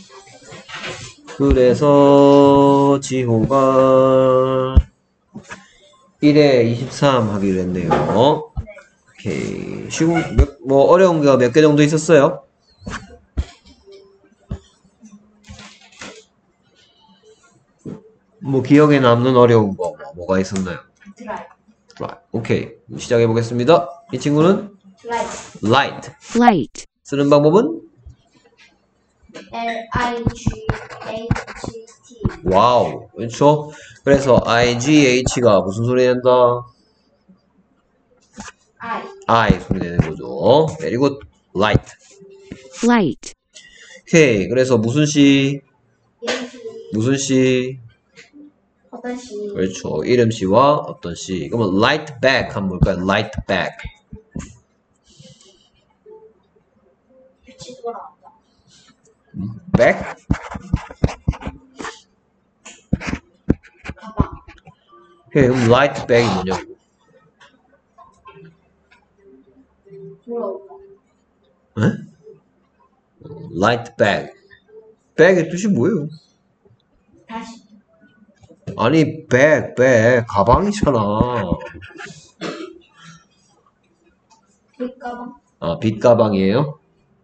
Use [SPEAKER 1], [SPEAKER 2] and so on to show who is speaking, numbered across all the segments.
[SPEAKER 1] 그래서 지호가 1에 23 하기로 했네요. 오케이. 쉬운, 뭐, 어려운 거 몇 개 정도 있었어요? 뭐, 기억에 남는 어려운 거, 뭐가 있었나요?
[SPEAKER 2] 드라이.
[SPEAKER 1] 오케이. 시작해 보겠습니다. 이 친구는? light.
[SPEAKER 3] light,
[SPEAKER 1] 쓰는 방법은?
[SPEAKER 2] L-I-G-H-T.
[SPEAKER 1] 와우. 그렇죠? 그래서 IGH가 무슨 소리 낸다? I 소리 내는 거죠. 그리고 light.
[SPEAKER 3] light,
[SPEAKER 1] 오케이. 그래서 무슨 시?
[SPEAKER 2] 이름시.
[SPEAKER 1] 무슨 시?
[SPEAKER 2] 어떤 시?
[SPEAKER 1] 그렇죠. 이름시와 어떤 시. 그러면 light bag 하면 뭘까요? light bag.
[SPEAKER 2] 빛이 돌아온다.
[SPEAKER 1] bag?
[SPEAKER 2] 가방.
[SPEAKER 1] 오케이. 그럼 light bag이 뭐냐고.
[SPEAKER 2] 돌아온다.
[SPEAKER 1] 에? light bag. bag의 뜻이 뭐예요?
[SPEAKER 2] 다시.
[SPEAKER 1] 아니, bag. 가방이잖아.
[SPEAKER 2] 빛가방.
[SPEAKER 1] 아, 빗가방이에요?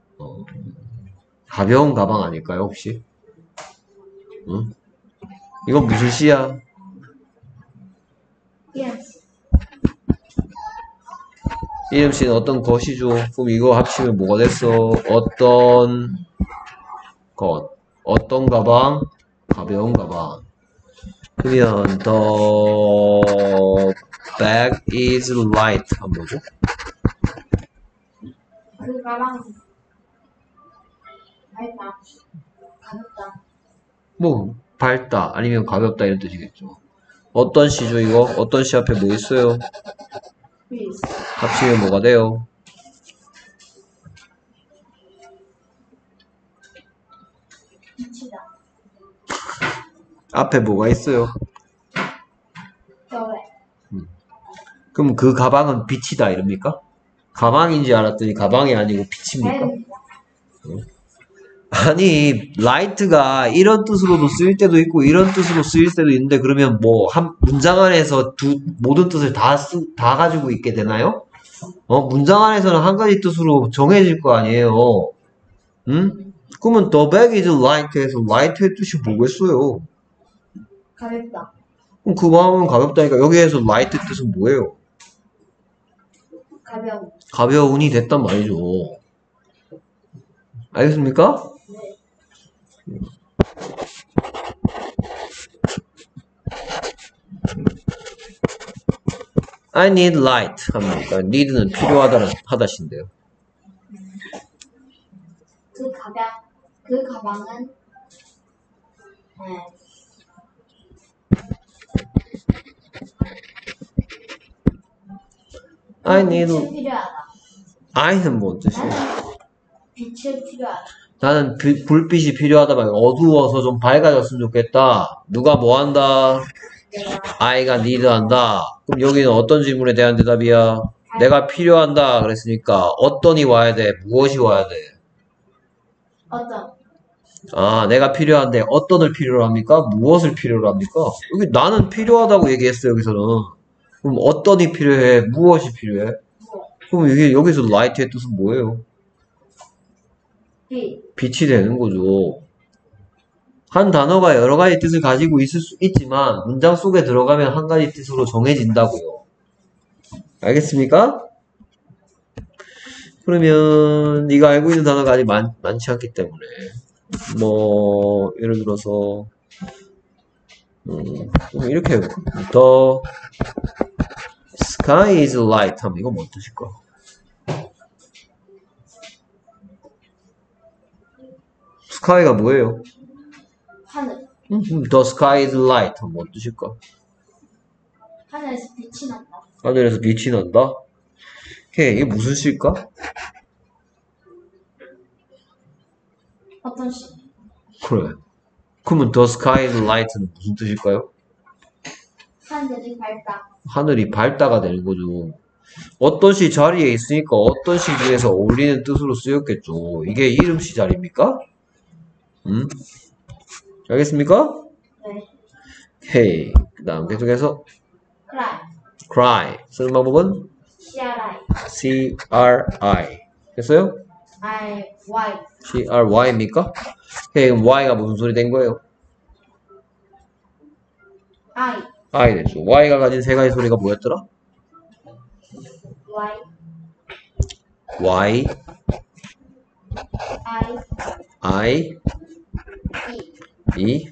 [SPEAKER 1] 가벼운 가방 아닐까요, 혹시? 응? 이건 무슨 시야?
[SPEAKER 2] 이름시.
[SPEAKER 1] 이름씨는 어떤 것이죠? 그럼 이거 합치면 뭐가 됐어? 어떤 것. 어떤 가방? 가벼운 가방. 그러면 the bag is light 한 뭐죠?
[SPEAKER 2] 그 가방. 밝다. 가볍다.
[SPEAKER 1] 뭐 밝다 아니면 가볍다 이런 뜻이겠죠. 어떤 시죠 이거? 어떤 시 앞에 뭐 있어요?
[SPEAKER 2] 빛.
[SPEAKER 1] 합치면 뭐가 돼요?
[SPEAKER 2] 빛이다.
[SPEAKER 1] 앞에 뭐가 있어요?
[SPEAKER 2] 겨울에.
[SPEAKER 1] 그럼 그 가방은 빛이다 이럽니까? 가방인지 알았더니 가방이 아니고 빛입니까?
[SPEAKER 2] 밝습니다.
[SPEAKER 1] 아니 라이트가 이런 뜻으로도 쓰일 때도 있고 이런 뜻으로 쓰일 때도 있는데 그러면 뭐 한 문장 안에서 모든 뜻을 다 가지고 있게 되나요? 문장 안에서는 한 가지 뜻으로 정해질 거 아니에요. 응? 그러면 the bag is light에서 light의 뜻이 뭐겠어요?
[SPEAKER 2] 가볍다.
[SPEAKER 1] 그럼 그거 하면 가볍다니까 여기에서 light의 뜻은 뭐예요?
[SPEAKER 2] 가벼운.
[SPEAKER 1] 가벼운이 됐단 말이죠. 알겠습니까?
[SPEAKER 2] 네.
[SPEAKER 1] I need light 합니까? need는 필요하다신데요.
[SPEAKER 2] 그 가방은
[SPEAKER 1] I need
[SPEAKER 2] 빛이 필요하다.
[SPEAKER 1] I는 뭔 뜻이에요?
[SPEAKER 2] 빛이 필요하다.
[SPEAKER 1] 나는 불빛이 필요하다 말고 어두워서 좀 밝아졌으면 좋겠다. 누가 뭐 한다?
[SPEAKER 2] 내가
[SPEAKER 1] I가 need 한다. 그럼 여기는 어떤 질문에 대한 대답이야? 내가 필요한다 그랬으니까 어떤이 와야 돼? 무엇이 와야 돼?
[SPEAKER 2] 어떤
[SPEAKER 1] 아, 내가 필요한데 어떤을 필요로 합니까? 무엇을 필요로 합니까? 여기 나는 필요하다고 얘기했어요, 여기서는. 그럼 어떤이 필요해? 무엇이 필요해? 그럼 이게 여기서 light의 뜻은 뭐예요?
[SPEAKER 2] 빛.
[SPEAKER 1] 빛이 되는 거죠. 한 단어가 여러 가지 뜻을 가지고 있을 수 있지만 문장 속에 들어가면 한 가지 뜻으로 정해진다고요. 알겠습니까? 그러면 네가 알고 있는 단어가 아직 많지 않기 때문에 뭐 예를 들어서 이렇게 해볼까? The sky is light 하면 이거 뭔 뜻일까? sky가 뭐예요?
[SPEAKER 2] 하늘.
[SPEAKER 1] The sky is light 하면 뭔 뜻일까?
[SPEAKER 2] 하늘에서 빛이 난다.
[SPEAKER 1] 하늘에서 빛이 난다? 오케이, 이게 무슨 시일까?
[SPEAKER 2] 어떤 시?
[SPEAKER 1] 그래. 그러면 the sky is light는 무슨 뜻일까요?
[SPEAKER 2] 하늘이 밝다.
[SPEAKER 1] 하늘이 밝다가 되는 거죠. 어떤 시 자리에 있으니까 어떤 시 중에서 어울리는 뜻으로 쓰였겠죠. 이게 이름시 자리입니까? 알겠습니까?
[SPEAKER 2] 네.
[SPEAKER 1] 오케이. 그 다음 계속해서
[SPEAKER 2] cry.
[SPEAKER 1] cry 쓰는 방법은
[SPEAKER 2] CRI.
[SPEAKER 1] C-R-I 됐어요?
[SPEAKER 2] Y.
[SPEAKER 1] C-R-Y입니까? 오케이. 그럼 Y가 무슨 소리 된 거예요?
[SPEAKER 2] I.
[SPEAKER 1] I 됐죠. Y가 가진 세 가지 소리가 뭐였더라?
[SPEAKER 2] Y.
[SPEAKER 1] Y,
[SPEAKER 2] I.
[SPEAKER 1] I, E.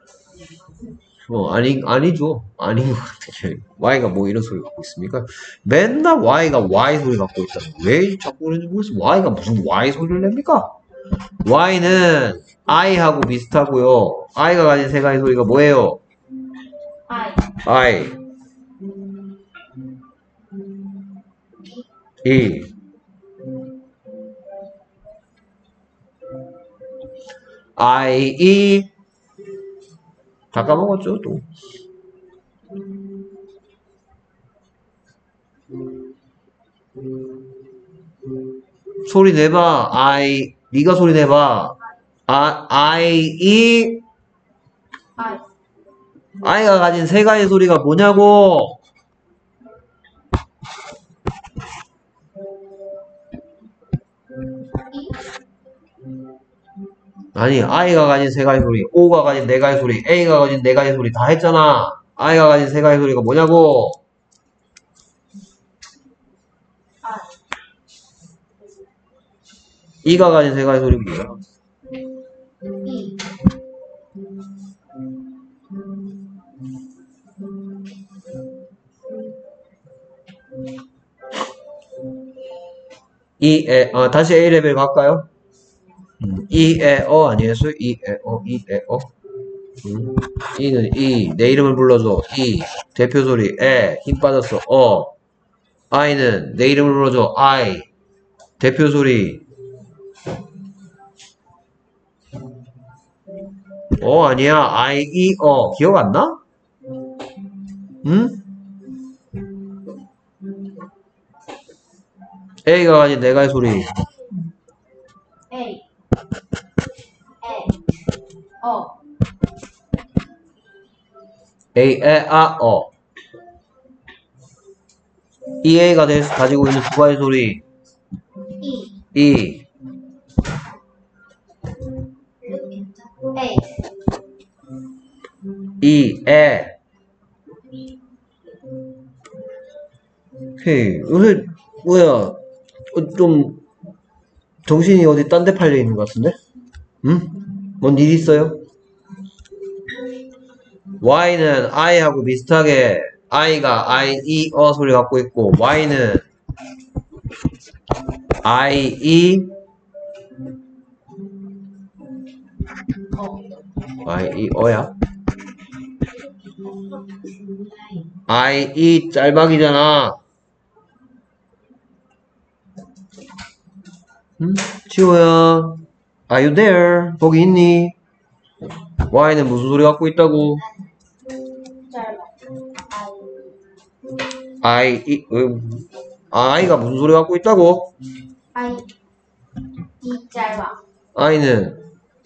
[SPEAKER 1] 아니죠. 아닌 것 같아요. Y가 뭐 이런 소리 갖고 있습니까? 맨날 Y가 Y 소리 갖고 있다는 왜 자꾸 그런지 모르겠어요. Y가 무슨 Y 소리를 냅니까? Y는 I하고 비슷하고요. I가 가진 세 가지 소리가 뭐예요? I, E. I, E. 다 까먹었죠, 또. 소리 내봐. 네가 소리 내봐. E.
[SPEAKER 2] I.
[SPEAKER 1] I가 가진 세 가지 소리가 뭐냐고. 아니, I가 가진 세 가지 소리, O가 가진 네 가지 소리, A가 가진 네 가지 소리 다 했잖아. I가 가진 세 가지 소리가 뭐냐고. E가 가진 세 가지 소리가 뭐야?
[SPEAKER 2] E.
[SPEAKER 1] 다시 A 레벨 갈까요? 아니에요? 이에어. E는 내 이름을 불러줘. 대표 소리, 힘 빠졌어, I는 내 이름을 불러줘. 대표 소리. 아니야. 기억 안 나? 응? A가 가진 네 가지 소리.
[SPEAKER 2] A.
[SPEAKER 1] A. EA가 가지고 있는 두 가지 소리.
[SPEAKER 2] E. A.
[SPEAKER 1] 에. 오케이. 요새, 뭐야, 좀, 정신이 어디 딴 데 팔려 있는 것 같은데? 응? 뭔 일 있어요? Y는 I하고 비슷하게, I가 소리 갖고 있고, Y는 야 짤막이잖아. 응? 지호야, are you there? 거기 있니? Y는 무슨 소리 갖고 있다고? I가 무슨 소리 갖고 있다고?
[SPEAKER 2] E. 짧아.
[SPEAKER 1] I는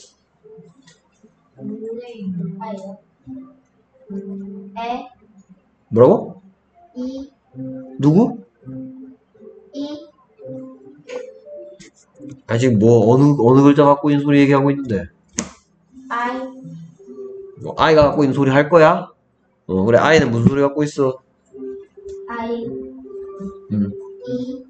[SPEAKER 2] 에.
[SPEAKER 1] 뭐라고?
[SPEAKER 2] E.
[SPEAKER 1] 누구?
[SPEAKER 2] E.
[SPEAKER 1] 지금 뭐 어느 글자 갖고 있는 소리 얘기하고 있는데?
[SPEAKER 2] I.
[SPEAKER 1] I가 갖고 있는 소리 할 거야? 그래. I는 무슨 소리 갖고 있어?
[SPEAKER 2] I.
[SPEAKER 1] 음.
[SPEAKER 2] E.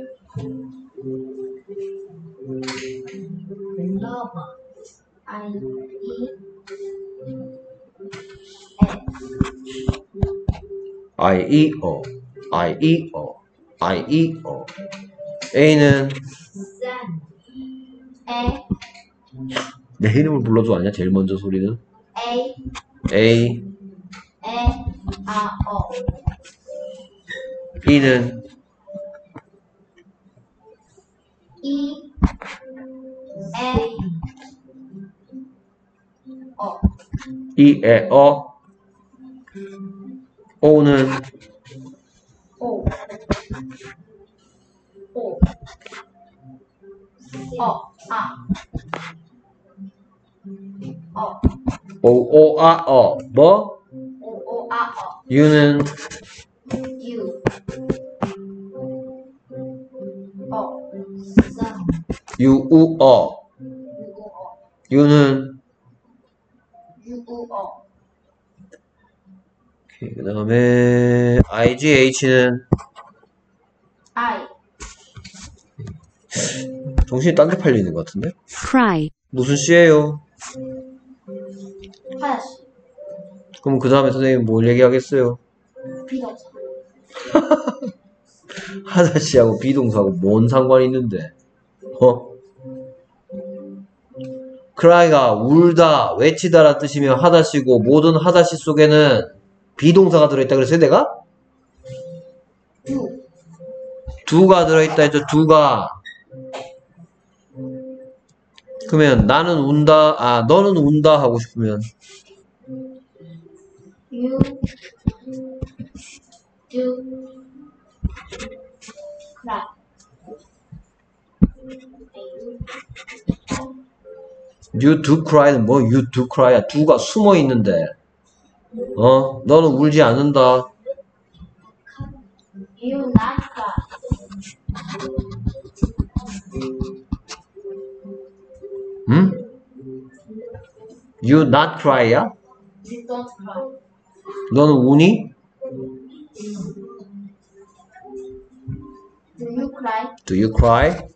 [SPEAKER 2] I. E.
[SPEAKER 1] A는
[SPEAKER 2] 에.
[SPEAKER 1] 내 이름을 불러줘 아니야? 제일 먼저 소리는
[SPEAKER 2] A.
[SPEAKER 1] A.
[SPEAKER 2] 어.
[SPEAKER 1] E는
[SPEAKER 2] E. 에. 어.
[SPEAKER 1] O는
[SPEAKER 2] 오. 오. 아. 어.
[SPEAKER 1] 오, 오, 아, 어. 뭐?
[SPEAKER 2] 오, 오, 아, 어.
[SPEAKER 1] 유는
[SPEAKER 2] 유. 어. 사.
[SPEAKER 1] 유, 우, 어.
[SPEAKER 2] 유고, 어.
[SPEAKER 1] 유는
[SPEAKER 2] 유고, 어.
[SPEAKER 1] 그 다음에 IGH는
[SPEAKER 2] I.
[SPEAKER 1] 정신이 딴 데 팔리는 것 같은데?
[SPEAKER 3] cry,
[SPEAKER 1] 무슨 씨예요?
[SPEAKER 2] 하나씩.
[SPEAKER 1] 그럼 그 다음에 선생님 뭘 얘기하겠어요?
[SPEAKER 2] 비동사.
[SPEAKER 1] 하다씨하고 비동사하고 뭔 상관이 있는데? 어? cry가 울다, 외치다라는 뜻이면 하다씨고 모든 하다씨 속에는 비동사가 들어있다 그랬어요 내가?
[SPEAKER 2] 두.
[SPEAKER 1] 두가 들어있다 했죠 두가. 그러면 나는 운다, 아 너는 운다 하고 싶으면
[SPEAKER 2] You do cry.
[SPEAKER 1] you do cry는 뭐 you do cry야. 두가 숨어 있는데 너는 울지 않는다.
[SPEAKER 2] You not cry.
[SPEAKER 1] 응? you not cry야?
[SPEAKER 2] You don't cry.
[SPEAKER 1] 너는 우니?
[SPEAKER 2] Do you cry?
[SPEAKER 1] do you cry?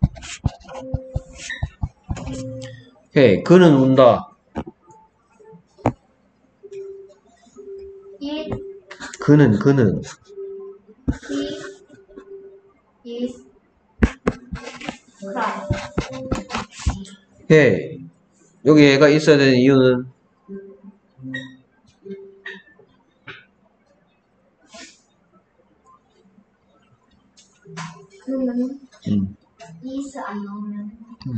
[SPEAKER 1] 오케이 그는 운다.
[SPEAKER 2] It
[SPEAKER 1] 그는
[SPEAKER 2] he is cry.
[SPEAKER 1] 오케이 여기 얘가 있어야 되는 이유는
[SPEAKER 2] 그는 is 안 나오면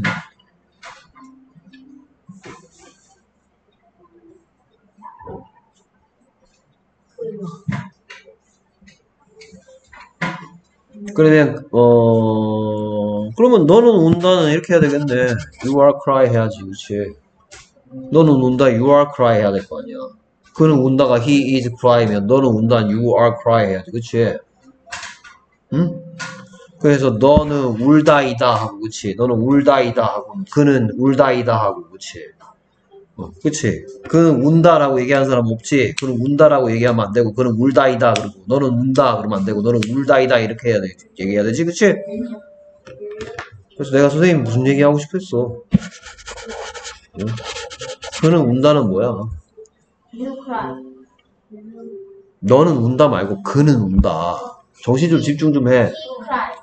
[SPEAKER 1] 그러면 그러면 너는 운다는 이렇게 해야 되겠네. You are cry 해야지, 그렇지? 너는 운다, you are cry 해야 될 거 아니야. 그는 운다가 he is cry면 너는 운다, you are cry 해야지, 그렇지? 응? 그래서 너는 울다이다 하고, 그렇지? 너는 울다이다 하고, 그는 울다이다 하고, 그렇지? 그치? 그는 운다라고 얘기하는 사람 없지? 그는 운다라고 얘기하면 안 되고, 그는 울다이다, 그러고, 너는 운다, 그러면 안 되고, 너는 울다이다, 이렇게 해야 돼, 얘기해야 되지, 그치? 그래서 내가 선생님 무슨 얘기하고 싶었어? 응? 그는 운다는 뭐야?
[SPEAKER 2] You cry.
[SPEAKER 1] 너는 운다 말고, 그는 운다. 정신 좀 집중 좀 해.
[SPEAKER 2] He cry.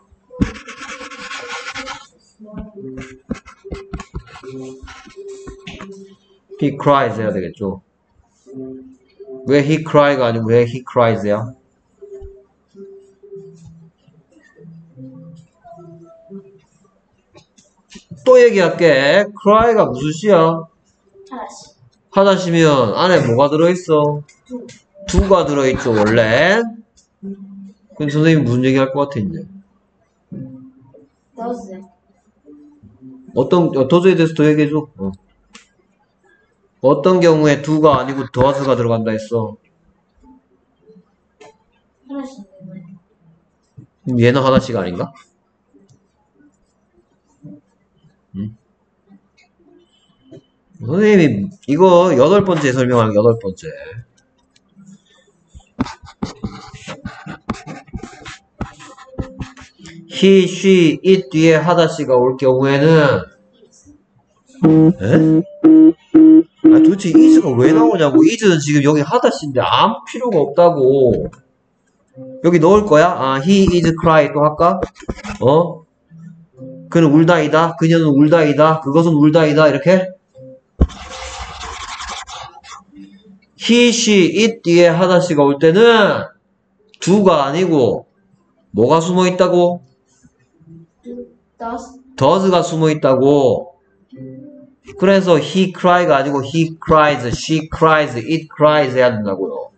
[SPEAKER 1] He cries 해야 되겠죠? 왜 he cry가 아니고 왜 he cries야? 또 얘기할게. cry가 무슨 시야?
[SPEAKER 2] 하나씩.
[SPEAKER 1] 하다시면 안에 뭐가 들어있어? 두가 들어있죠 원래. 그럼 선생님 무슨 얘기 할 것 같아 이제?
[SPEAKER 2] does.
[SPEAKER 1] 어떤 도저에 대해서 더 얘기해줘. 어떤 경우에 두가 아니고 does가 들어간다 했어?
[SPEAKER 2] 하나씩.
[SPEAKER 1] 그럼 얘는 하나씩 아닌가? 응? 선생님이 이거 8번째 설명하는 8번째. he, she, it 뒤에 하다시가 올 경우에는 에? 아 도대체 is가 왜 나오냐고. is는 지금 여기 하다시인데 아무 필요가 없다고. 여기 넣을 거야? 아 he is cry 또 할까? 그는 울다이다. 그녀는 울다이다. 그것은 울다이다. 이렇게 he, she, it 뒤에 하다시가 올 때는 do가 아니고 뭐가 숨어 있다고?
[SPEAKER 2] does.
[SPEAKER 1] does가 숨어 있다고. 그래서 he cry가 아니고 he cries, she cries, it cries 해야 된다고요.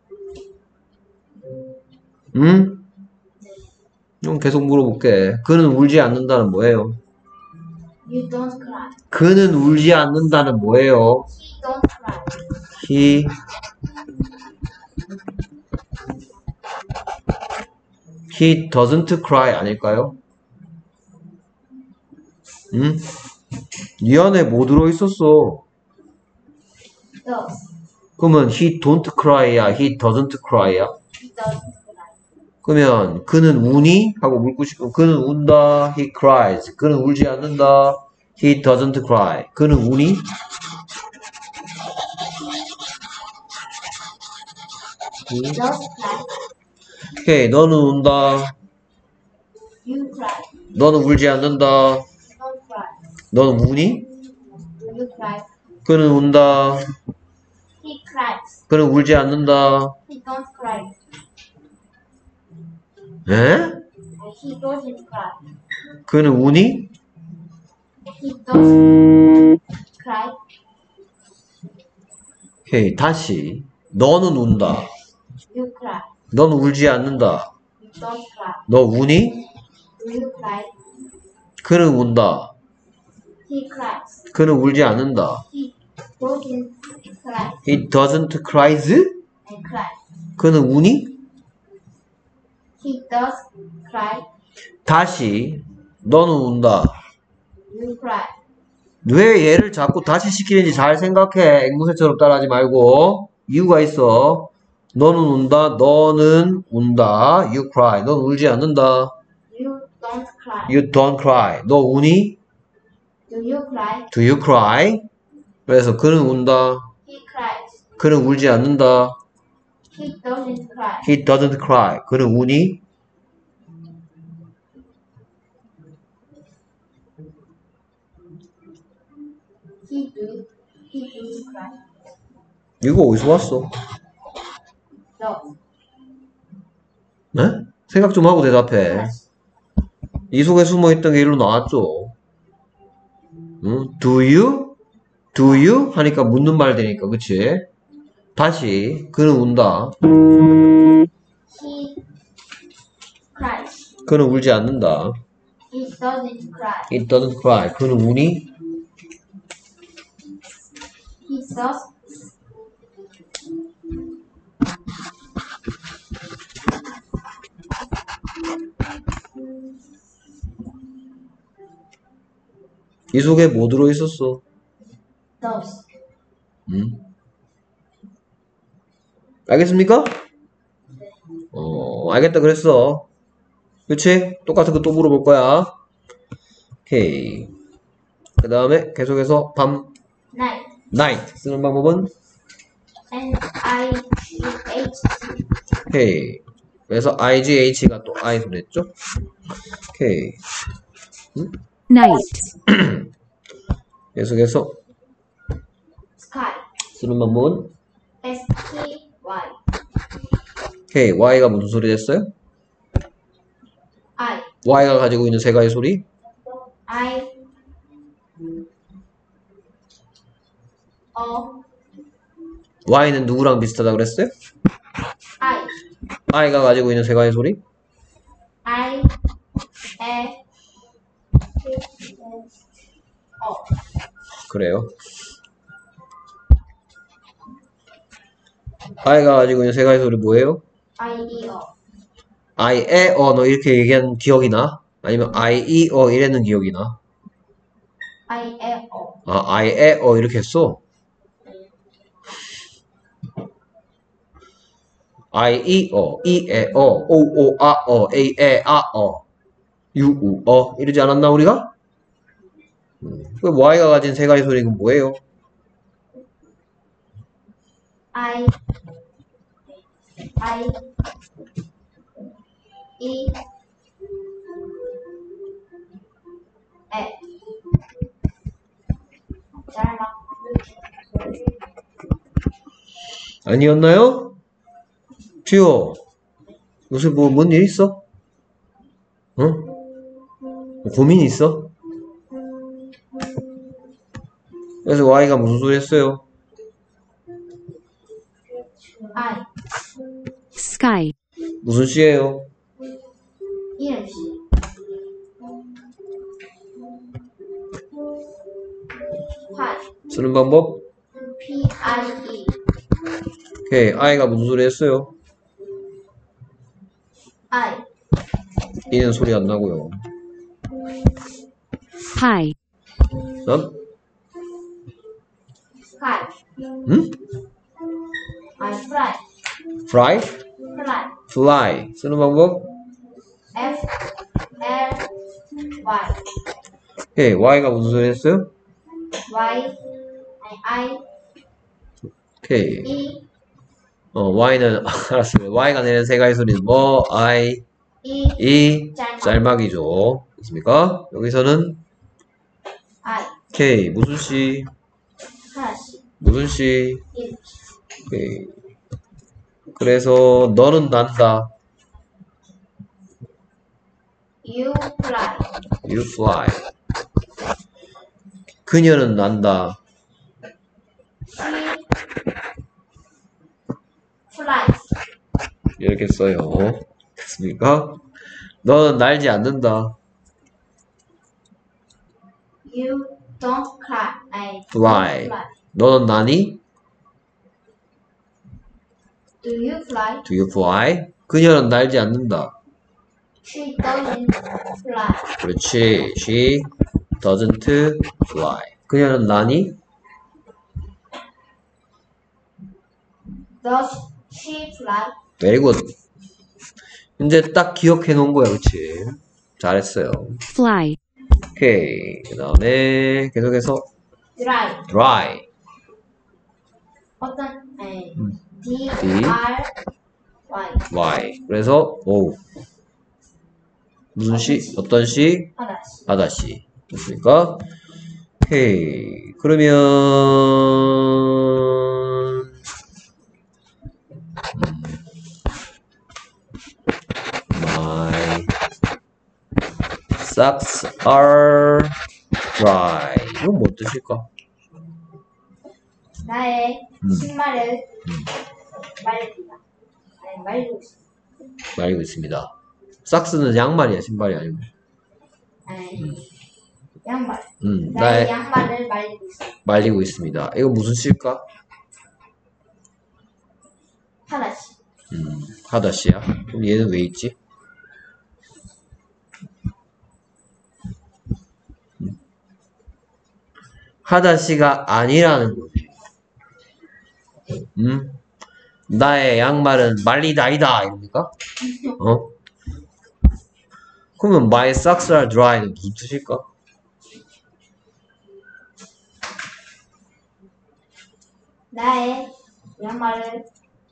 [SPEAKER 1] 응? 그럼 계속 물어볼게. 그는 울지 않는다는 뭐예요?
[SPEAKER 2] You don't cry.
[SPEAKER 1] 그는 울지 않는다는 뭐예요?
[SPEAKER 2] He don't cry.
[SPEAKER 1] he he doesn't cry 아닐까요? 응? 이 안에 뭐 들어있었어?
[SPEAKER 2] Does.
[SPEAKER 1] 그러면 he don't cry야, he doesn't cry야?
[SPEAKER 2] He doesn't cry.
[SPEAKER 1] 그러면 그는 우니? 하고 묻고 싶으면 그는 운다, he cries. 그는 울지 않는다, he doesn't cry. 그는 우니?
[SPEAKER 2] Does cry.
[SPEAKER 1] 오케이, 너는 운다,
[SPEAKER 2] You cry.
[SPEAKER 1] 너는 울지 않는다,
[SPEAKER 2] Don't cry.
[SPEAKER 1] 너는 우니?
[SPEAKER 2] You cry.
[SPEAKER 1] 그는 운다,
[SPEAKER 2] He cries.
[SPEAKER 1] 그는 울지 않는다.
[SPEAKER 2] He don't cry.
[SPEAKER 1] 에?
[SPEAKER 2] He doesn't cry.
[SPEAKER 1] 그는 우니?
[SPEAKER 2] He doesn't cry.
[SPEAKER 1] 오케이, 다시. 너는 운다.
[SPEAKER 2] You cry.
[SPEAKER 1] 너는 울지 않는다.
[SPEAKER 2] You don't cry.
[SPEAKER 1] 너 우니?
[SPEAKER 2] Do you cry?
[SPEAKER 1] 그는 운다.
[SPEAKER 2] He cries.
[SPEAKER 1] 그는 울지 않는다.
[SPEAKER 2] He doesn't cry.
[SPEAKER 1] He doesn't cries?
[SPEAKER 2] And cry.
[SPEAKER 1] 그는 우니?
[SPEAKER 2] He does cry.
[SPEAKER 1] 다시. 너는 운다.
[SPEAKER 2] You cry.
[SPEAKER 1] 왜 얘를 자꾸 다시 시키는지 잘 생각해. 앵무새처럼 따라하지 말고. 이유가 있어. 너는 운다. 너는 운다. You cry. 넌 울지 않는다.
[SPEAKER 2] You don't cry.
[SPEAKER 1] You don't cry. 너 우니?
[SPEAKER 2] Do you cry?
[SPEAKER 1] Do you cry? 그래서 그는 운다.
[SPEAKER 2] He cries.
[SPEAKER 1] 그는 울지 않는다.
[SPEAKER 2] He doesn't cry.
[SPEAKER 1] He doesn't cry. 그는 우니?
[SPEAKER 2] He does cry.
[SPEAKER 1] 이거 어디서 왔어?
[SPEAKER 2] Does.
[SPEAKER 1] 네? 생각 좀 하고 대답해.
[SPEAKER 2] Does.
[SPEAKER 1] 이 속에 숨어있던 게 일로 나왔죠. 응? Do you? Do you? 하니까 묻는 말 되니까, 그치? 다시, 그는 운다.
[SPEAKER 2] He cries.
[SPEAKER 1] 그는 울지 않는다.
[SPEAKER 2] He doesn't cry.
[SPEAKER 1] It doesn't cry. 그는 우니?
[SPEAKER 2] He does.
[SPEAKER 1] 이 속에 뭐 들어있었어?
[SPEAKER 2] Does.
[SPEAKER 1] 응? 알겠습니까? 알겠다 그랬어. 그치? 똑같은 거 또 물어볼 거야. 오케이. 그 다음에 계속해서 밤,
[SPEAKER 2] Night.
[SPEAKER 1] night 쓰는 방법은?
[SPEAKER 2] N-I-G-H-T.
[SPEAKER 1] 오케이. 그래서 IGH가 또 I 소리했죠? 오케이.
[SPEAKER 3] night,
[SPEAKER 1] 계속해서
[SPEAKER 2] Sky.
[SPEAKER 1] 쓰는 방법은?
[SPEAKER 2] S-T-Y.
[SPEAKER 1] 오케이. Y가 무슨 소리 됐어요?
[SPEAKER 2] I.
[SPEAKER 1] Y가 가지고 있는 세 가지 소리?
[SPEAKER 2] I.
[SPEAKER 1] Y는 누구랑 비슷하다 그랬어요?
[SPEAKER 2] I.
[SPEAKER 1] I가 가지고 있는 세 가지 소리?
[SPEAKER 2] I. E.
[SPEAKER 1] 그래요. I가 가지고 있는 세 가지 소리 뭐예요?
[SPEAKER 2] I-E-O.
[SPEAKER 1] I, 에, 너 이렇게 얘기한 기억이 나? 아니면 I, 이랬는 기억이 나?
[SPEAKER 2] I-E-O.
[SPEAKER 1] I, 에, 이렇게 했어? I, 이, 에, 오, A, 에, U, 우, 이러지 않았나 우리가? 그 Y가 가진 세 가지 소리는 뭐예요?
[SPEAKER 2] I. E. 에. 잘 막.
[SPEAKER 1] 아니었나요? 쥐오, 요새 뭔 일 있어? 응? 뭐 고민 있어? 그래서 Y가 무슨 소리 했어요?
[SPEAKER 2] I.
[SPEAKER 3] sky,
[SPEAKER 1] 무슨 시예요?
[SPEAKER 2] 이름씨. 화.
[SPEAKER 1] 쓰는 방법?
[SPEAKER 2] P-I-E.
[SPEAKER 1] 오케이. I가 무슨 소리 했어요?
[SPEAKER 2] I.
[SPEAKER 1] E는 소리 안 나고요.
[SPEAKER 3] pie,
[SPEAKER 1] 다음.
[SPEAKER 2] Sky.
[SPEAKER 1] 응?
[SPEAKER 2] I fly.
[SPEAKER 1] Fly?
[SPEAKER 2] Fly.
[SPEAKER 1] Fly. 쓰는 방법?
[SPEAKER 2] F. L. Y.
[SPEAKER 1] 오케이. Y가 무슨 소리 했어요?
[SPEAKER 2] Y. I.
[SPEAKER 1] 오케이.
[SPEAKER 2] E.
[SPEAKER 1] Y는, 알았어요. Y가 내는 세 가지 소리는 뭐? I,
[SPEAKER 2] E.
[SPEAKER 1] E,
[SPEAKER 2] 짤막.
[SPEAKER 1] 짤막이죠. 됐습니까? 여기서는
[SPEAKER 2] I.
[SPEAKER 1] K, 무슨 시?
[SPEAKER 2] 하나씩.
[SPEAKER 1] 무슨 시?
[SPEAKER 2] 이렇게.
[SPEAKER 1] 오케이. 그래서 너는 난다.
[SPEAKER 2] You fly.
[SPEAKER 1] You fly. 그녀는 난다.
[SPEAKER 2] She flies.
[SPEAKER 1] 이렇게 써요. 됐습니까? 너는 날지 않는다.
[SPEAKER 2] You don't cry. I
[SPEAKER 1] Fly.
[SPEAKER 2] don't fly.
[SPEAKER 1] 너는 나니?
[SPEAKER 2] Do you fly?
[SPEAKER 1] Do you fly? 그녀는 날지 않는다.
[SPEAKER 2] She doesn't fly.
[SPEAKER 1] 그렇지. She doesn't fly. 그녀는 나니?
[SPEAKER 2] Does she fly?
[SPEAKER 1] Very good. 이제 딱 기억해 놓은 거야, 그치? 잘했어요.
[SPEAKER 3] fly,
[SPEAKER 1] 오케이. 그 다음에 계속해서
[SPEAKER 2] Drive.
[SPEAKER 1] dry.
[SPEAKER 2] 어떤 D
[SPEAKER 1] D.
[SPEAKER 2] R Y.
[SPEAKER 1] Y. 그래서 오. 무슨 시? 어떤 시?
[SPEAKER 2] 하나씩.
[SPEAKER 1] 바다시. 됐습니까? 오케이. 그러면 My socks are dry. 이건 뭐 뜻일까?
[SPEAKER 2] 나의 신발을 말립니다. 아니 말리고 있어.
[SPEAKER 1] 말리고 있습니다. 삭스는 양말이야, 신발이 아니고.
[SPEAKER 2] 아니 양말.
[SPEAKER 1] 나의
[SPEAKER 2] 나의 양말을 말리고 있어.
[SPEAKER 1] 말리고 있습니다. 이거 무슨 시일까?
[SPEAKER 2] 하나씩.
[SPEAKER 1] 하다시야. 그럼 얘는 왜 있지? 하다시가 아니라는 거지. 나의 양말은 말리다이다 이럽니까? 그러면 my socks are dry는 무슨 뜻일까?
[SPEAKER 2] 나의 양말을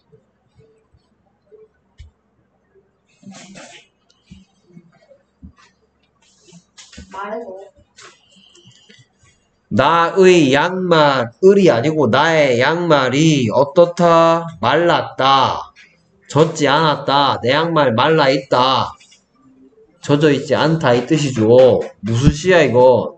[SPEAKER 2] 마르고
[SPEAKER 1] 나의 양말이 아니고 나의 양말이 어떻다? 말랐다. 젖지 않았다. 내 양말 말라 있다. 젖어 있지 않다 이 뜻이죠. 무슨 시야 이거?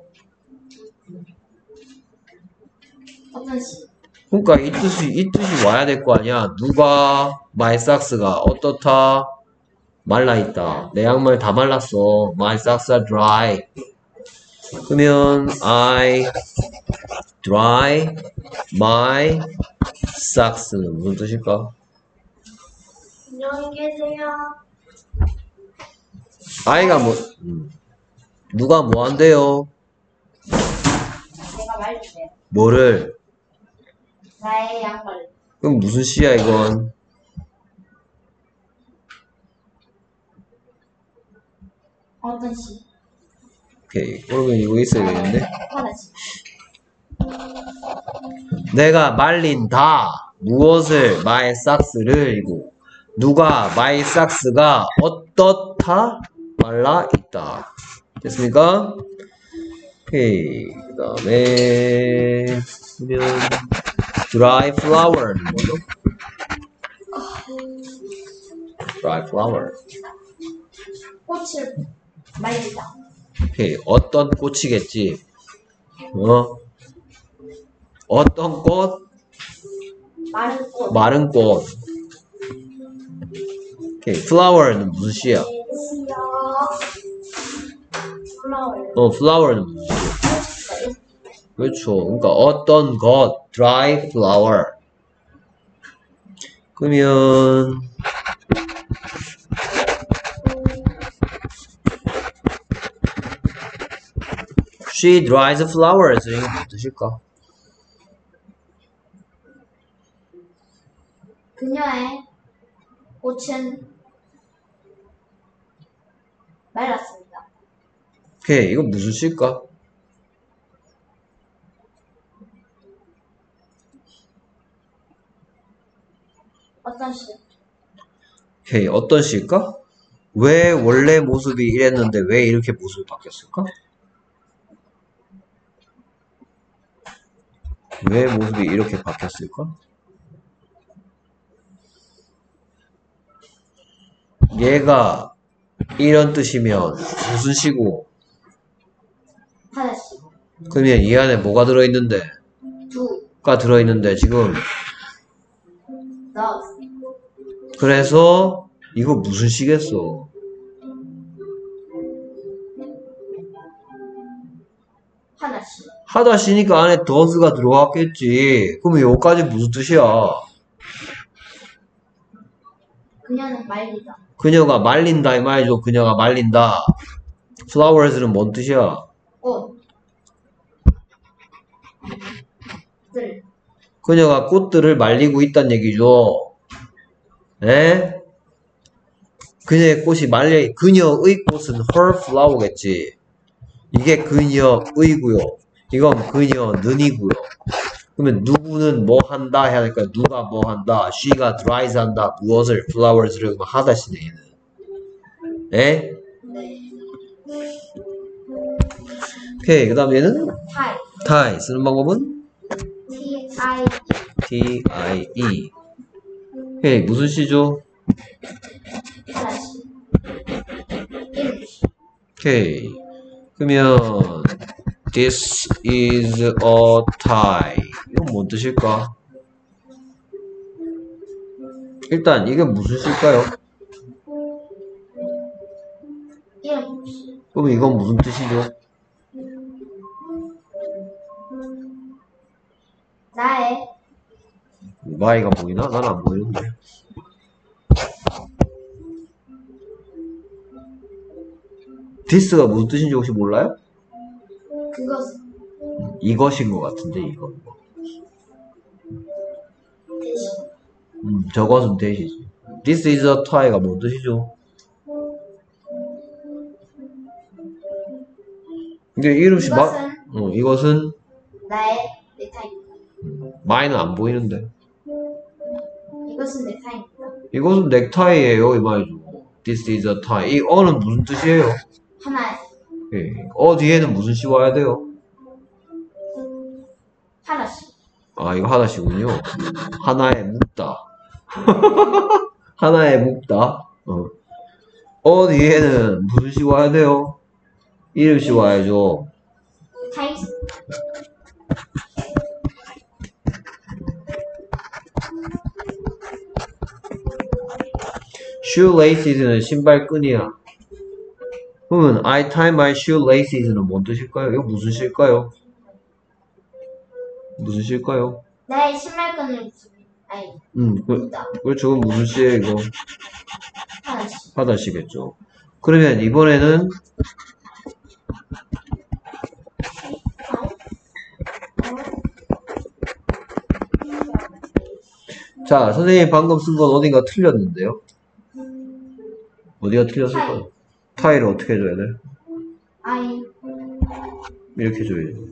[SPEAKER 2] 어떤 시?
[SPEAKER 1] 그러니까 이 뜻이 와야 될 거 아니야. 누가 my socks가 어떻다? 말라 있다. 내 양말 다 말랐어. My socks are dry. 그러면 I dry my socks는 무슨 뜻일까?
[SPEAKER 2] 안녕히 계세요.
[SPEAKER 1] I가 뭐 누가 뭐 한대요?
[SPEAKER 2] 내가 말릴게요.
[SPEAKER 1] 뭐를?
[SPEAKER 2] 나의 양말을.
[SPEAKER 1] 그럼 무슨 시야 이건?
[SPEAKER 2] 어떤 시?
[SPEAKER 1] 오케이. 그러면 이거 있어야 되겠네.
[SPEAKER 2] 하나씩.
[SPEAKER 1] 내가 말린다. 무엇을? my socks를 이고 누가 my socks가 어떻다? 말라 있다. 됐습니까? 오케이. 그 다음에 그러면 dry flower는 뭐죠? dry flower.
[SPEAKER 2] 꽃을 말리다.
[SPEAKER 1] 오케이. 어떤 꽃이겠지? 어떤 꽃?
[SPEAKER 2] 마른 꽃.
[SPEAKER 1] 마른 꽃. 오케이. flower는 무슨 시야?
[SPEAKER 2] 플라워.
[SPEAKER 1] flower는 무슨 시야? 그렇죠. 그러니까 어떤 것, dry flower. 그러면 she dries flowers. 이게 무슨 뜻일까?
[SPEAKER 2] 그녀의 꽃은 말랐습니다.
[SPEAKER 1] 오케이, 이거 무슨 시일까?
[SPEAKER 2] 어떤 시?
[SPEAKER 1] 오케이, 어떤 시일까? 왜 원래 모습이 이랬는데 왜 이렇게 모습이 바뀌었을까? 왜 모습이 이렇게 바뀌었을까? 얘가 이런 뜻이면 무슨 시고?
[SPEAKER 2] 하나씩.
[SPEAKER 1] 그러면 이 안에 뭐가 들어있는데?
[SPEAKER 2] 두.
[SPEAKER 1] 가 들어있는데 지금
[SPEAKER 2] 너.
[SPEAKER 1] 그래서 이거 무슨 시겠어?
[SPEAKER 2] 하나씩.
[SPEAKER 1] 하다 시니까 안에 does가 들어갔겠지. 그러면 여기까지 무슨 뜻이야?
[SPEAKER 2] 그녀는 말리다.
[SPEAKER 1] 그녀가 말린다 이 말이죠. 그녀가 말린다. flowers는 뭔 뜻이야?
[SPEAKER 2] 꽃. 들.
[SPEAKER 1] 그녀가 꽃들을 말리고 있다는 얘기죠. 에? 그녀의 꽃이 그녀의 꽃은 her flower겠지. 이게 그녀의고요. 이건 그녀는이고요. 그러면 누구는 뭐 한다 해야 될까요? 누가 뭐 한다. she가 dries 한다. 무엇을? flowers를 하다시네 얘는. 에?
[SPEAKER 2] 네.
[SPEAKER 1] 오케이. 그 다음 얘는
[SPEAKER 2] tie.
[SPEAKER 1] tie. 쓰는 방법은
[SPEAKER 2] T-I.
[SPEAKER 1] tie. 오케이. 무슨 시죠?
[SPEAKER 2] 하나씩. 이름시.
[SPEAKER 1] 오케이. 그러면 this is a tie. 이건 뭔 뜻일까? 일단 이게 무슨 시일까요?
[SPEAKER 2] 이름시.
[SPEAKER 1] 그럼 이건 무슨 뜻이죠?
[SPEAKER 2] 나의
[SPEAKER 1] 마이가 보이나? 난 안 보이는데. this가 무슨 뜻인지 혹시 몰라요?
[SPEAKER 2] 그것은
[SPEAKER 1] 이것인 것 같은데 이거.
[SPEAKER 2] 대신
[SPEAKER 1] 저것은 대시지. This is a tie가 뭔 뜻이죠? 근데 이름이 이것은
[SPEAKER 2] 나의 넥타이입니다.
[SPEAKER 1] 마이는 안 보이는데.
[SPEAKER 2] 이것은 넥타이입니다.
[SPEAKER 1] 이것은 넥타이예요 이 말이죠. This is a tie. 이 어는 무슨 뜻이에요?
[SPEAKER 2] 하나의
[SPEAKER 1] 예. 뒤에는 무슨 시 와야 돼요?
[SPEAKER 2] 하나씩.
[SPEAKER 1] 아 이거 하나씩군요. 하나에 묵다. 하나에 묵다. 뒤에는 무슨 시 와야 돼요? 이름 시 와야죠.
[SPEAKER 2] 타이스.
[SPEAKER 1] shoelaces는 신발끈이야. 그러면 I tie my shoelaces는 뭔 뜻일까요? 이거 무슨 시일까요? 무슨 시일까요?
[SPEAKER 2] 나의 신발끈을 아니 묶다.
[SPEAKER 1] 그렇죠. 그건 무슨 시예요 이거?
[SPEAKER 2] 하나씩.
[SPEAKER 1] 하다시겠죠. 그러면 이번에는 자 선생님이 방금 쓴 건 어딘가 틀렸는데요. 어디가 틀렸을까요? 타이를 어떻게 해줘야 돼?
[SPEAKER 2] I
[SPEAKER 1] 이렇게 해줘야죠.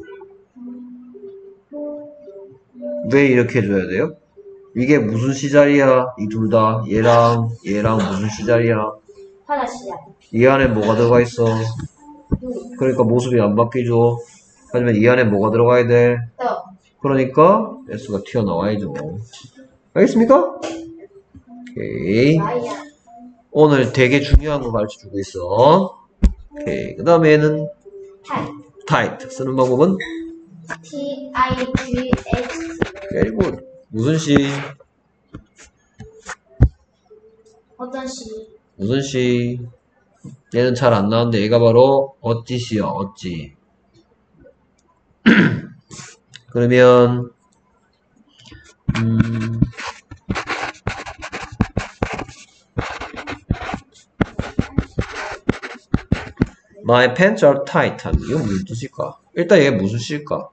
[SPEAKER 1] 왜 이렇게 해줘야 돼요? 이게 무슨 시자리야? 이 둘 다 얘랑 무슨 시자리야?
[SPEAKER 2] 하나씩이야.
[SPEAKER 1] 이 안에 뭐가 들어가 있어? 그러니까 모습이 안 바뀌죠. 하지만 이 안에 뭐가 들어가야 돼?
[SPEAKER 2] 또
[SPEAKER 1] 그러니까 S가 튀어나와야죠. 알겠습니까? 오케이.
[SPEAKER 2] 나이야.
[SPEAKER 1] 오늘 되게 중요한 거 가르쳐주고 있어. 오케이. 그 다음에 얘는
[SPEAKER 2] 타이.
[SPEAKER 1] tight. 쓰는 방법은
[SPEAKER 2] T-I-G-H.
[SPEAKER 1] very good. 무슨 시?
[SPEAKER 2] 어떤 시?
[SPEAKER 1] 무슨 시? 얘는 잘 안 나오는데 얘가 바로 어찌 시야. 어찌. 그러면 My pants are tight. 이거 무슨 뜻일까? 일단 얘 무슨 시일까?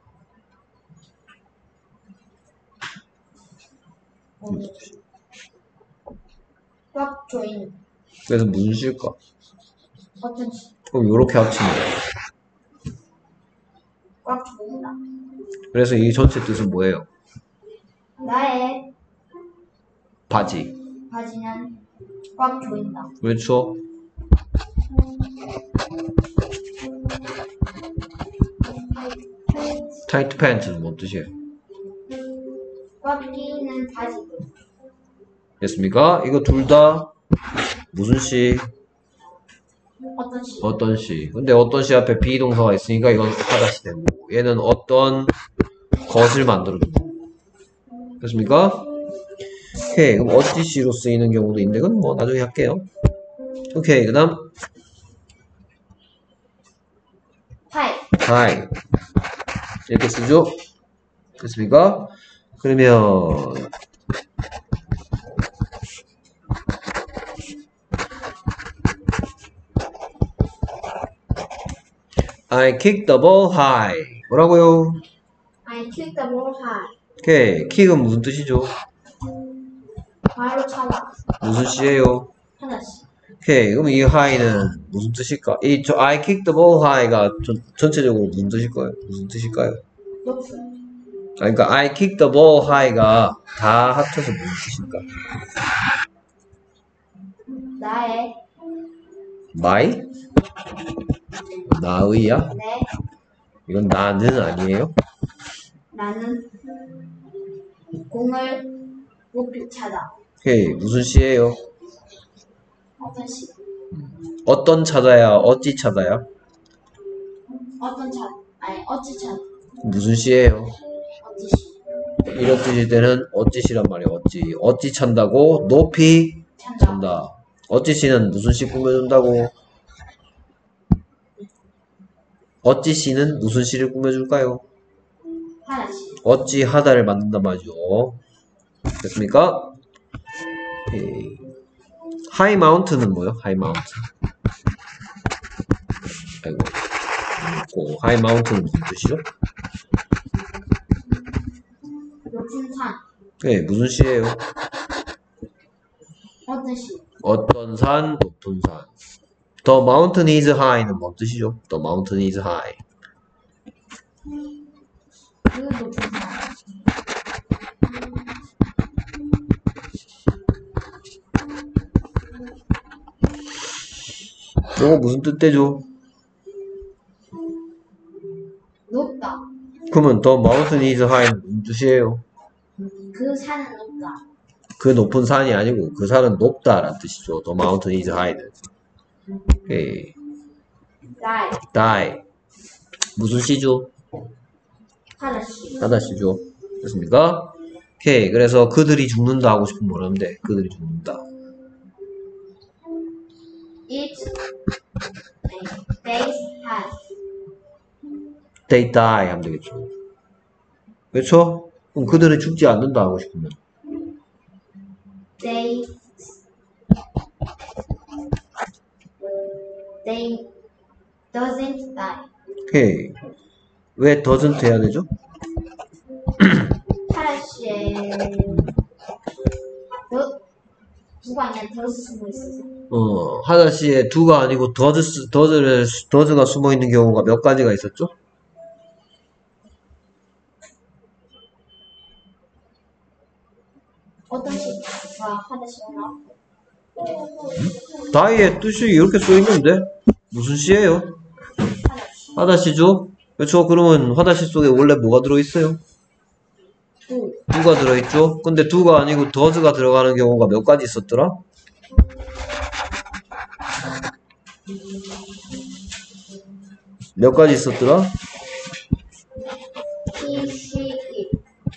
[SPEAKER 2] 꽉 조인.
[SPEAKER 1] 그래서 무슨 시일까?
[SPEAKER 2] 어떤 시?
[SPEAKER 1] 그럼 요렇게 합치면 돼.
[SPEAKER 2] 꽉 조인다.
[SPEAKER 1] 그래서 이 전체 뜻은 뭐예요?
[SPEAKER 2] 나의
[SPEAKER 1] 바지.
[SPEAKER 2] 바지는 꽉 조인다.
[SPEAKER 1] 그렇죠? 타이트 팬츠는 뭔 뜻이에요?
[SPEAKER 2] 꽉 끼는 바지.
[SPEAKER 1] 됐습니까? 이거 둘 다 무슨 시?
[SPEAKER 2] 어떤 시?
[SPEAKER 1] 어떤 시? 근데 어떤 시 앞에 비동사가 있으니까 이건 하다시 되고 얘는 어떤 것을 만들어주고 됐습니까? 오케이. 그럼 어찌 시로 쓰이는 경우도 있는데 그건 뭐 나중에 할게요. 오케이. 그 다음
[SPEAKER 2] 타이.
[SPEAKER 1] 이렇게 쓰죠? 됐습니까? 그러면 I kicked the ball high. 뭐라고요?
[SPEAKER 2] I kicked the ball high.
[SPEAKER 1] 오케이. 킥은 무슨 뜻이죠?
[SPEAKER 2] 바로 차다.
[SPEAKER 1] 무슨 시예요?
[SPEAKER 2] 하나씩.
[SPEAKER 1] 오케이. 그럼 이 high는 무슨 뜻일까? I kicked the ball high가 전체적으로 무슨 뜻일까요? 무슨 뜻일까요?
[SPEAKER 2] 높은.
[SPEAKER 1] 그러니까 I kicked the ball high가 다 합쳐서 무슨 뜻일까?
[SPEAKER 2] 나의
[SPEAKER 1] my? 나의야?
[SPEAKER 2] 내
[SPEAKER 1] 이건 나는 아니에요?
[SPEAKER 2] 나는 공을 높이 차다.
[SPEAKER 1] 오케이. 무슨 시예요?
[SPEAKER 2] 어떤 시?
[SPEAKER 1] 어떤 차다야? 어찌 차다야?
[SPEAKER 2] 어떤 차? 아니 어찌 차?
[SPEAKER 1] 무슨 시예요?
[SPEAKER 2] 어찌 시?
[SPEAKER 1] 이런 뜻일 때는 어찌시란 말이에요. 어찌 찬다고 높이
[SPEAKER 2] 찬다.
[SPEAKER 1] 찬다. 어찌시는 무슨 시 꾸며준다고? 어찌시는 무슨 시를 꾸며줄까요?
[SPEAKER 2] 하나씩.
[SPEAKER 1] 어찌 하다를 만든단 말이죠. 됐습니까? 예. 하이 마운트는 뭐요? 하이 마운트. 아이고. 하이 마운트는 무슨 뜻이죠?
[SPEAKER 2] 높은 산.
[SPEAKER 1] 네, 무슨 시예요?
[SPEAKER 2] 어떤 시?
[SPEAKER 1] 어떤 산, 높은 산. The mountain is high는 뭔 뜻이죠? The mountain is high.
[SPEAKER 2] 그 높은 산.
[SPEAKER 1] 이거 무슨 뜻대죠?
[SPEAKER 2] 높다.
[SPEAKER 1] 그러면 The mountain is high는 무슨 뜻이에요?
[SPEAKER 2] 그 산은 높다.
[SPEAKER 1] 그 높은 산이 아니고 그 산은 높다라는 뜻이죠. The mountain is high는. 오케이.
[SPEAKER 2] 나의
[SPEAKER 1] die. 무슨 시죠?
[SPEAKER 2] 하나씩.
[SPEAKER 1] 하다시죠. 됐습니까? 오케이. 그래서 그들이 죽는다 하고 싶으면 뭐라면 돼? 그들이 죽는다.
[SPEAKER 2] It they have
[SPEAKER 1] They die 하면 되겠죠. 그렇죠? 그럼 그들은 죽지 않는다 하고 싶으면
[SPEAKER 2] they doesn't die.
[SPEAKER 1] 오케이. 왜 doesn't 해야 되죠?
[SPEAKER 2] 하나씩에 누가 아니라 더스 숨어 있어서.
[SPEAKER 1] 하다시에 두가 아니고 더즈가 숨어 있는 경우가 몇 가지가 있었죠?
[SPEAKER 2] 어떤 식과 하나씩은 나왔고.
[SPEAKER 1] die의 뜻이 이렇게 써 있는데 무슨 시예요?
[SPEAKER 2] 하나씩.
[SPEAKER 1] 하다시죠? 그렇죠? 그러면 하다시 속에 원래 뭐가 들어있어요? 두가 들어있죠? 근데 두가 아니고 더즈가 들어가는 경우가 몇 가지 있었더라? 몇 가지 있었더라?
[SPEAKER 2] he, she, it.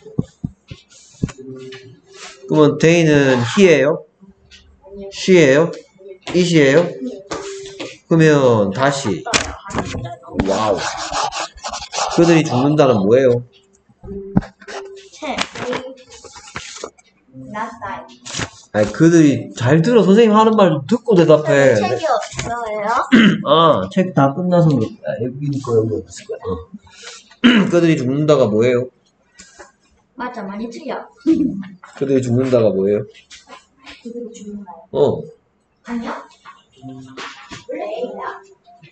[SPEAKER 1] 그러면 they는 he예요?
[SPEAKER 2] 아니요.
[SPEAKER 1] she예요? it이에요? 그러면 다시 와우. 그들이 죽는다는 뭐예요?
[SPEAKER 2] 책. Not die.
[SPEAKER 1] 아니, 그들이 잘 들어. 선생님 하는 말 좀 듣고 대답해.
[SPEAKER 2] 책이 없어요?
[SPEAKER 1] 아, 책 다 끝나서 그렇다. 여기니까 여기 없을 거야. 그들이 죽는다가 뭐예요?
[SPEAKER 2] 맞아, 많이 틀려.
[SPEAKER 1] 그들이 죽는다가 뭐예요?
[SPEAKER 2] 그들이 죽는가요?
[SPEAKER 1] 어.
[SPEAKER 2] 아니요? 원래 A다.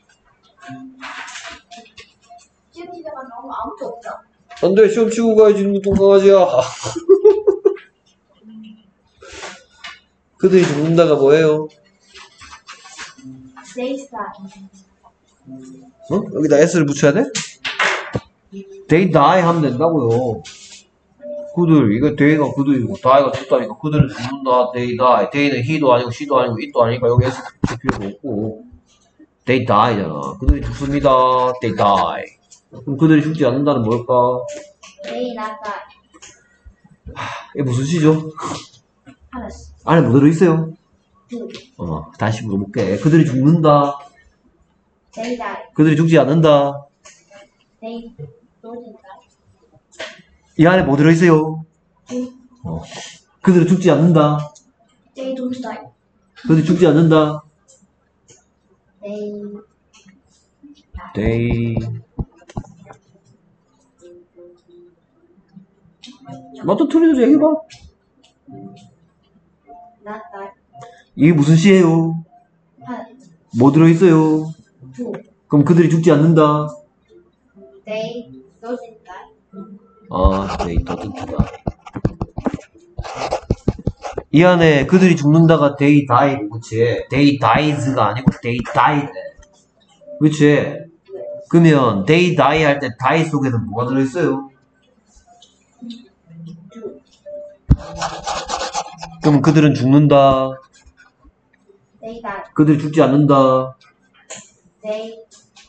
[SPEAKER 2] 지금 집에 가서 너무 아무도 없죠?
[SPEAKER 1] 안 돼, 시험 치고 가야지, 똥강아지야. 그들이 죽는다가 뭐예요?
[SPEAKER 2] They die.
[SPEAKER 1] 어? 여기다 S를 붙여야 돼? They die 하면 된다고요. 그들, 이거 they가 그들이고, die가 죽다니까 그들은 죽는다, they die. they는 he도 아니고, she도 아니고, it도 아니니까 여기 S 붙일 필요도 없고. They die잖아. 그들이 죽습니다. They die. 그럼 그들이 죽지 않는다는 뭘까?
[SPEAKER 2] They not die.
[SPEAKER 1] 이게 무슨 시죠?
[SPEAKER 2] 하나씩.
[SPEAKER 1] 안에 뭐 들어있어요?
[SPEAKER 2] 둘.
[SPEAKER 1] 다시 물어볼게. 그들이 죽는다.
[SPEAKER 2] They die.
[SPEAKER 1] 그들이 죽지 않는다.
[SPEAKER 2] They don't die.
[SPEAKER 1] 이 안에 뭐 들어있어요?
[SPEAKER 2] 둘.
[SPEAKER 1] 그들은 죽지 않는다.
[SPEAKER 2] They don't die.
[SPEAKER 1] 그들이 죽지 않는다.
[SPEAKER 2] They
[SPEAKER 1] They 맞다 틀리도 얘기해봐.
[SPEAKER 2] not die.
[SPEAKER 1] 이게 무슨 시예요?
[SPEAKER 2] 하나.
[SPEAKER 1] 뭐 들어있어요?
[SPEAKER 2] 둘.
[SPEAKER 1] 그럼 그들이 죽지 않는다.
[SPEAKER 2] They don't die.
[SPEAKER 1] They doesn't die. 이 안에 그들이 죽는다가 they die, 그치? they dies가 아니고 they died. 그치? 그러면 they die 할 때 die 속에는 뭐가 들어있어요?
[SPEAKER 2] 둘.
[SPEAKER 1] 그럼 그들은 죽는다.
[SPEAKER 2] They die.
[SPEAKER 1] 그들이 죽지 않는다.
[SPEAKER 2] They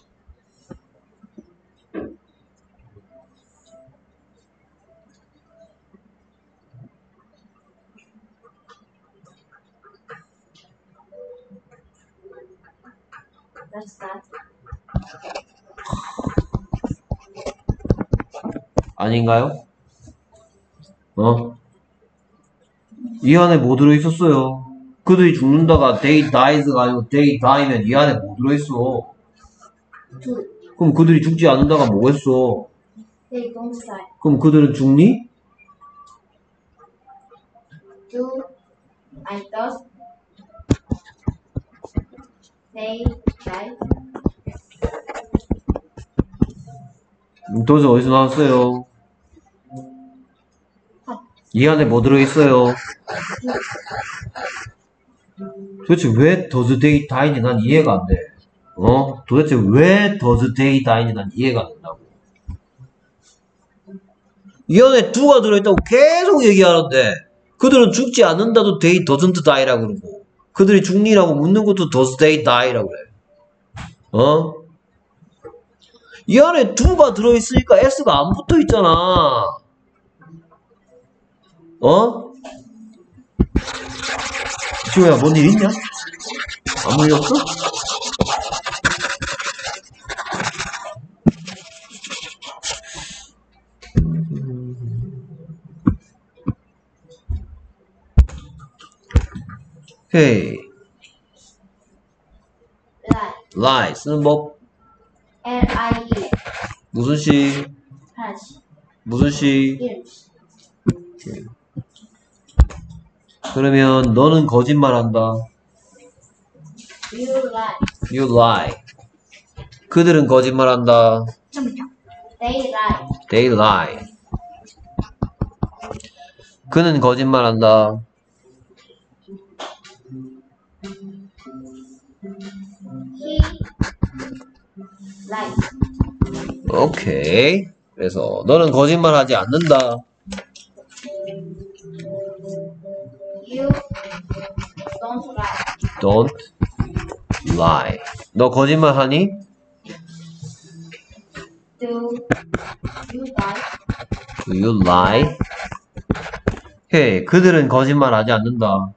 [SPEAKER 2] That's that.
[SPEAKER 1] 아닌가요? 이 안에 뭐 들어있었어요? 그들이 죽는다가 they dies가 아니고 they die면 이 안에 뭐 들어있어?
[SPEAKER 2] 둘.
[SPEAKER 1] 그럼 그들이 죽지 않는다가 뭐겠어?
[SPEAKER 2] They don't die.
[SPEAKER 1] 그럼 그들은 죽니?
[SPEAKER 2] Do I does they die?
[SPEAKER 1] 도대체 어디서 나왔어요? 이 안에 뭐 들어있어요? 도대체 왜 does they die인지 난 이해가 안 돼. 도대체 왜 does they die인지 난 이해가 안 된다고. 이 안에 do가 들어있다고 계속 얘기하는데 그들은 죽지 않는다도 they doesn't die라고 그러고 그들이 죽니라고 묻는 것도 does they die라고 그래. 이 안에 do가 들어있으니까 s가 안 붙어있잖아. 지호야, 뭔 일 있냐? 아무 일 없어? 오케이.
[SPEAKER 2] lie.
[SPEAKER 1] lie. 쓰는 법.
[SPEAKER 2] L-I-E.
[SPEAKER 1] 무슨 시?
[SPEAKER 2] 하나씩.
[SPEAKER 1] 무슨 시?
[SPEAKER 2] 이름씩.
[SPEAKER 1] 그러면 너는 거짓말한다.
[SPEAKER 2] You lie.
[SPEAKER 1] You lie. 그들은 거짓말한다.
[SPEAKER 2] 잠깐만요. They lie.
[SPEAKER 1] They lie. 그는 거짓말한다.
[SPEAKER 2] He lies.
[SPEAKER 1] 오케이. 그래서 너는 거짓말하지 않는다.
[SPEAKER 2] You don't lie.
[SPEAKER 1] Don't lie. 너 거짓말하니?
[SPEAKER 2] Do you lie?
[SPEAKER 1] Do you lie? 오케이. 그들은 거짓말하지 않는다.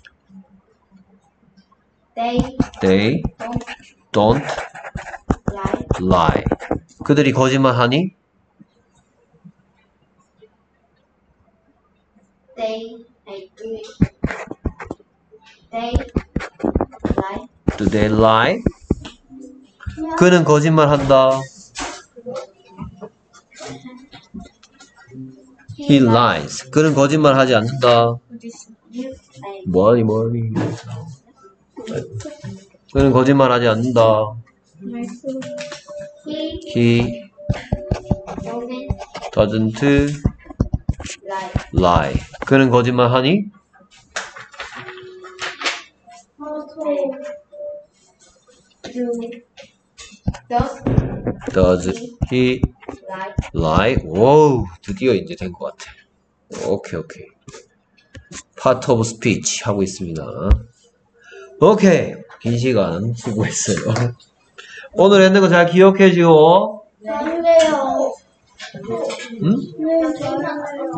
[SPEAKER 2] They
[SPEAKER 1] Don't
[SPEAKER 2] lie.
[SPEAKER 1] lie. 그들이 거짓말하니?
[SPEAKER 2] They lie.
[SPEAKER 1] Do they lie? 그는 거짓말한다. He lies. 그는 거짓말하지 않는다. 뭐하니. 그는 거짓말하지 않는다. He doesn't lie. 그는 거짓말하니? Does he lie? 오, 드디어 이제 된 것 같아. 오케이. Part of speech 하고 있습니다. 오케이. 긴 시간 수고했어요. 오늘 했는 거 잘 기억해지고.
[SPEAKER 2] 안 돼요.
[SPEAKER 1] 응?
[SPEAKER 2] 네,